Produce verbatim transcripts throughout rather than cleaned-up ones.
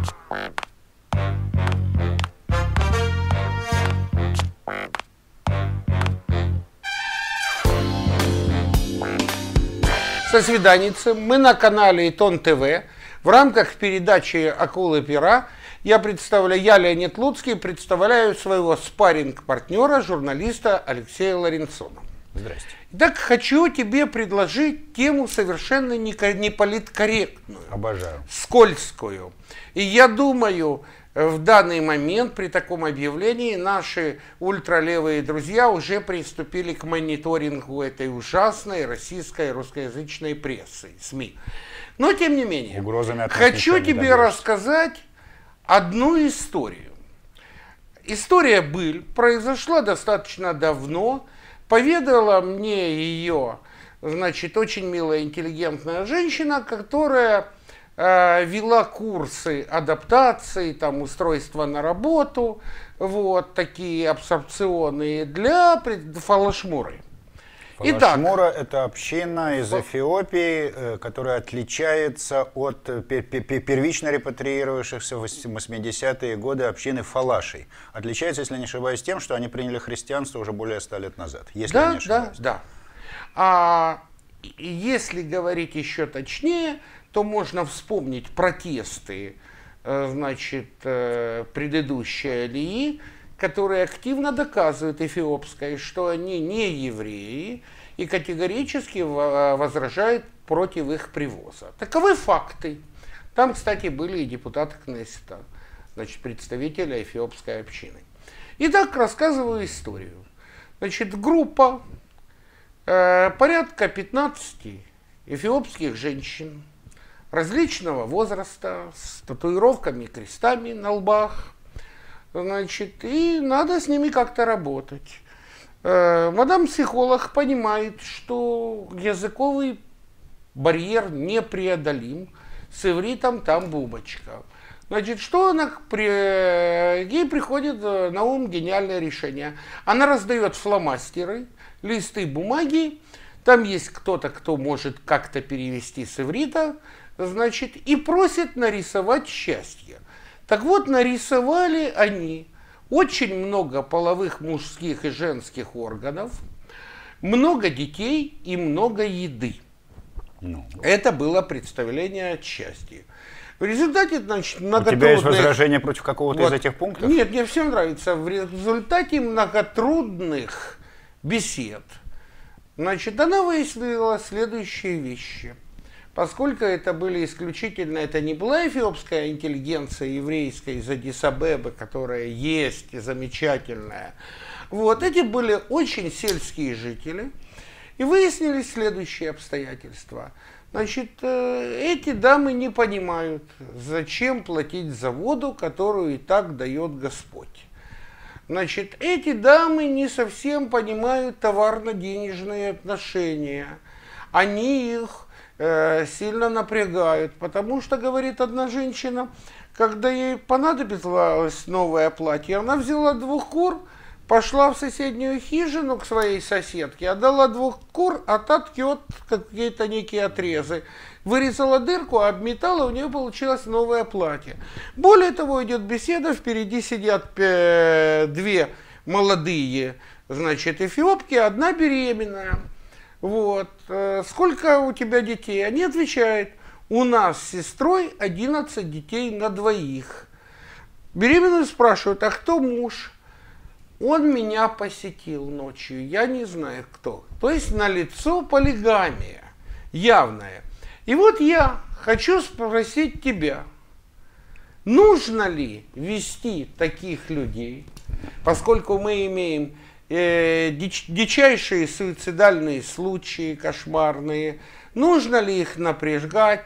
Со свиданицем. Мы на канале Итон ТВ. В рамках передачи «Акулы пера» я представляю, я, Леонид Луцкий, представляю своего спарринг-партнера, журналиста Алексея Ларенцона. Здрасте. Итак, хочу тебе предложить тему совершенно не политкорректную. Обожаю. Скользкую. И я думаю, в данный момент при таком объявлении наши ультралевые друзья уже приступили к мониторингу этой ужасной российской русскоязычной прессы, СМИ. Но тем не менее, угрозами хочу тебе добьешься. рассказать одну историю. История быль произошла достаточно давно. Поведала мне ее, значит, очень милая, интеллигентная женщина, которая э, вела курсы адаптации, там, устройства на работу, вот, такие абсорбционные для фалашмуры. Фалашмура – это община из Эфиопии, которая отличается от первично репатриировавшихся в восьмидесятые годы общины фалашей. Отличается, если не ошибаюсь, тем, что они приняли христианство уже более ста лет назад. Если да, я не ошибаюсь. да, да. А если говорить еще точнее, то можно вспомнить протесты, значит, предыдущей алии, которые активно доказывают эфиопской, что они не евреи и категорически возражают против их привоза. Таковы факты. Там, кстати, были и депутаты Кнессета, значит, представители эфиопской общины. Итак, рассказываю историю. Значит, группа, э, порядка пятнадцати эфиопских женщин различного возраста, с татуировками, крестами на лбах. Значит, и надо с ними как-то работать. Э, мадам-психолог понимает, что языковый барьер непреодолим. С ивритом там бубочка. Значит, что она, при, ей приходит на ум гениальное решение. Она раздает фломастеры, листы бумаги. Там есть кто-то, кто может как-то перевести с иврита, значит, и просит нарисовать счастье. Так вот, нарисовали они очень много половых мужских и женских органов, много детей и много еды. Ну. Это было представление от счастья. В результате, значит, многотрудных... У тебя есть возражение против какого-то вот. из этих пунктов? Нет, мне всем нравится. В результате многотрудных бесед, значит, она выяснила следующие вещи. Поскольку это были исключительно, это не была эфиопская интеллигенция еврейская из Аддис-Абебы, которая есть и замечательная. Вот, эти были очень сельские жители. И выяснились следующие обстоятельства. Значит, эти дамы не понимают, зачем платить за воду, которую и так дает Господь. Значит, эти дамы не совсем понимают товарно-денежные отношения. Они их сильно напрягают, потому что, говорит одна женщина, когда ей понадобилось новое платье, она взяла двух кур, пошла в соседнюю хижину к своей соседке, отдала двух кур, а та ткет какие-то некие отрезы. Вырезала дырку, а обметала, у нее получилось новое платье. Более того, идет беседа, впереди сидят две молодые, значит, эфиопки, одна беременная. Вот. Сколько у тебя детей? Они отвечают, у нас с сестрой одиннадцать детей на двоих. Беременную спрашивают, а кто муж? Он меня посетил ночью, я не знаю кто. То есть налицо полигамия явная. И вот я хочу спросить тебя, нужно ли вести таких людей, поскольку мы имеем э, дич, дичайшие суицидальные случаи, кошмарные, нужно ли их напрягать?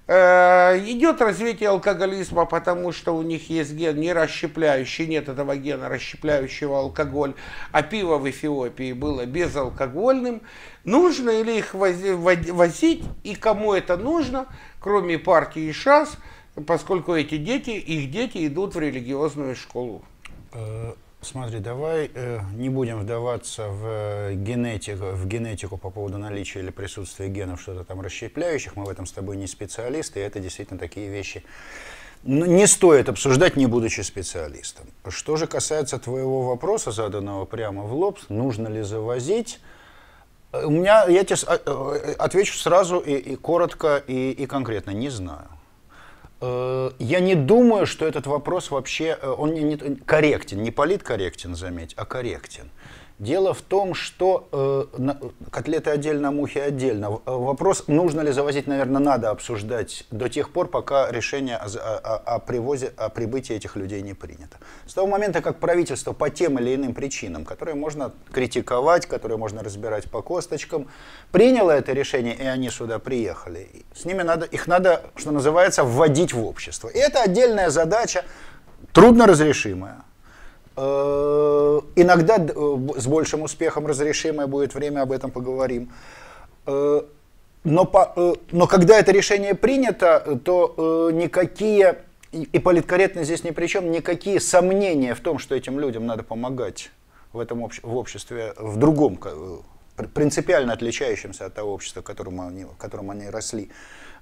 Идет развитие алкоголизма, потому что у них есть ген не расщепляющий, нет этого гена расщепляющего алкоголь, а пиво в Эфиопии было безалкогольным. Нужно ли их возить и кому это нужно, кроме партии ШАС, поскольку эти дети, их дети идут в религиозную школу? Смотри, давай э, не будем вдаваться в генетику, в генетику по поводу наличия или присутствия генов, что-то там расщепляющих. Мы в этом с тобой не специалисты, и это действительно такие вещи не стоит обсуждать, не будучи специалистом. Что же касается твоего вопроса, заданного прямо в лоб, нужно ли завозить, у меня, я тебе отвечу сразу и, и коротко, и, и конкретно, не знаю. Я не думаю, что этот вопрос вообще, он не, не, корректен, не политкорректен, заметь, а корректен. Дело в том, что э, котлеты отдельно, мухи отдельно. Вопрос, нужно ли завозить, наверное, надо обсуждать до тех пор, пока решение о, о, о, привозе, о прибытии этих людей не принято. С того момента, как правительство по тем или иным причинам, которые можно критиковать, которые можно разбирать по косточкам, приняло это решение, и они сюда приехали, с ними надо, их надо, что называется, вводить в общество. И это отдельная задача, трудно разрешимая. Иногда с большим успехом разрешимое будет время, об этом поговорим. Но, по, но когда это решение принято, то никакие, и политкорректность здесь ни при чем, никакие сомнения в том, что этим людям надо помогать в этом обще, в обществе, в другом, принципиально отличающемся от того общества, в котором они, в котором они росли,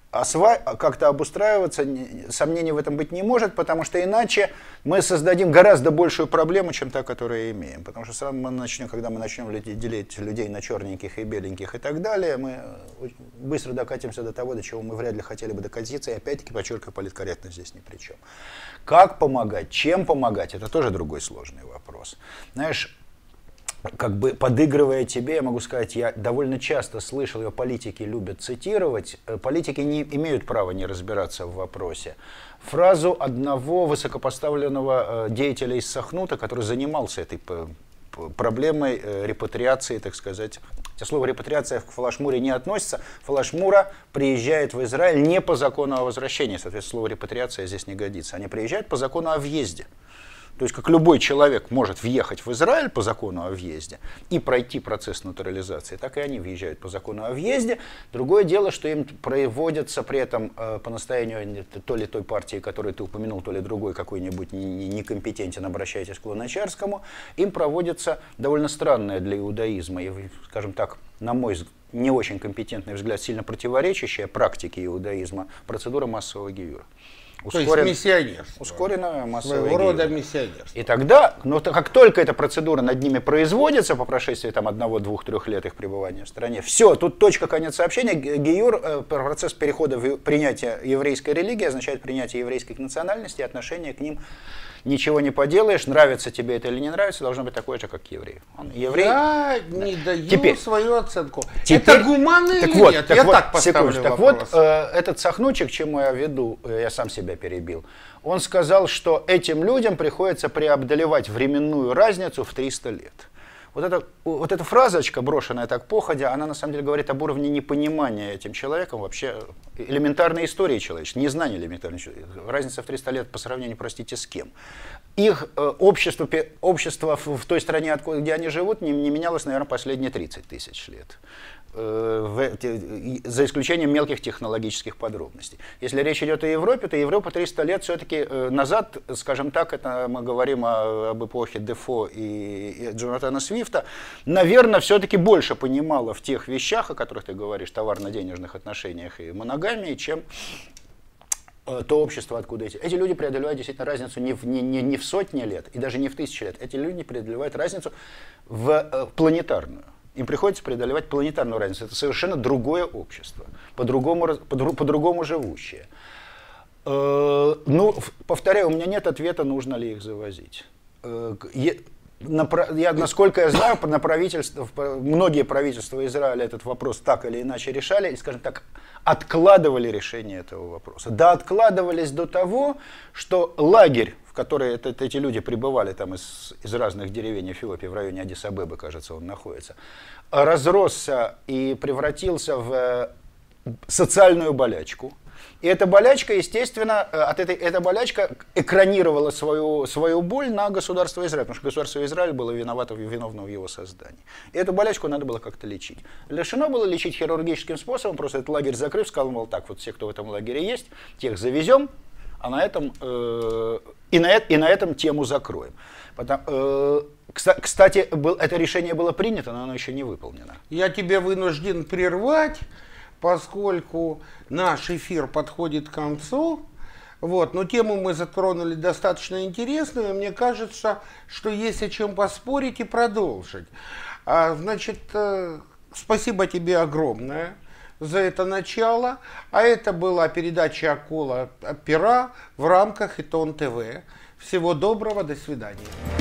как-то обустраиваться, сомнений в этом быть не может, потому что иначе мы создадим гораздо большую проблему, чем та, которую имеем. Потому что сразу мы начнем, когда мы начнем делить людей на черненьких и беленьких и так далее, мы быстро докатимся до того, до чего мы вряд ли хотели бы докатиться, и опять-таки, подчеркиваю, политкорректность здесь ни при чем. Как помогать, чем помогать, это тоже другой сложный вопрос. Знаешь, как бы подыгрывая тебе, я могу сказать, я довольно часто слышал, ее политики любят цитировать, политики не имеют права не разбираться в вопросе. Фразу одного высокопоставленного деятеля из Сахнута, который занимался этой проблемой репатриации, так сказать. Хотя слово репатриация к фалашмуре не относится. Фалашмура приезжает в Израиль не по закону о возвращении, соответственно, слово репатриация здесь не годится. Они приезжают по закону о въезде. То есть, как любой человек может въехать в Израиль по закону о въезде и пройти процесс натурализации, так и они въезжают по закону о въезде. Другое дело, что им проводятся при этом э, по настоянию то ли той партии, которую ты упомянул, то ли другой какой-нибудь некомпетентен, обращайтесь к Луначарскому, им проводится довольно странная для иудаизма, и, скажем так, на мой взгляд, не очень компетентный взгляд, сильно противоречащая практике иудаизма, процедура массового гиюра. Ускорен, то есть миссионерство. Ускоренное массовое своего рода миссионерство. И тогда, но как только эта процедура над ними производится по прошествии там, одного, двух, трех лет их пребывания в стране, все, тут точка, конец сообщения. Гиюр, процесс перехода в принятие еврейской религии означает принятие еврейской национальности и отношение к ним. Ничего не поделаешь, нравится тебе это или не нравится, должно быть такое же, как еврей. Он еврей. Я да. не даю теперь, свою оценку. Теперь, это гуманно или вот, нет? Так я вот, так поставлю секунду, так вот, э, этот Сахнучик, к чему я веду, я сам себя перебил, он сказал, что этим людям приходится преодолевать временную разницу в триста лет. Вот эта, вот эта фразочка, брошенная так походя, она на самом деле говорит об уровне непонимания этим человеком вообще элементарной истории человеческой, незнания элементарной истории. Разница в триста лет по сравнению, простите, с кем. Их э, общество, общество в, в той стране, откуда, где они живут, не, не менялось, наверное, последние тридцать тысяч лет. За исключением мелких технологических подробностей. Если речь идет о Европе, то Европа триста лет все-таки назад, скажем так, это мы говорим о, об эпохе Дефо и, и Джонатана Свифта, наверное, все-таки больше понимала в тех вещах, о которых ты говоришь, товарно-денежных отношениях и моногамии, чем то общество, откуда эти. Эти люди преодолевают действительно разницу не в, не, не, не в сотни лет и даже не в тысячи лет. Эти люди преодолевают разницу в э, планетарную. Им приходится преодолевать планетарную разницу. Это совершенно другое общество, по-другому, по-другому живущее. Э, ну, повторяю, у меня нет ответа, нужно ли их завозить. Э, я, насколько я знаю, на правительство, многие правительства Израиля этот вопрос так или иначе решали, и, скажем так, откладывали решение этого вопроса. Да, откладывались до того, что лагерь, в который это, эти люди прибывали там из, из разных деревень Эфиопии, в районе Аддис-Абебы, кажется, он находится, разросся и превратился в социальную болячку. И эта болячка, естественно, от этой, эта болячка экранировала свою, свою боль на государство Израиль, потому что государство Израиль было виновато, виновно в его создании. И эту болячку надо было как-то лечить. Решено было лечить хирургическим способом, просто этот лагерь закрыв, сказал, мол, так, вот все, кто в этом лагере есть, тех завезем, а на этом, э, и, на, и на этом тему закроем. Потому, э, кстати, был, это решение было принято, но оно еще не выполнено. Я тебя вынужден прервать, поскольку наш эфир подходит к концу. Вот, но тему мы затронули достаточно интересную, и мне кажется, что есть о чем поспорить и продолжить. А, значит, спасибо тебе огромное за это начало. А это была передача «Акула пера» в рамках Итон ТВ. Всего доброго, до свидания.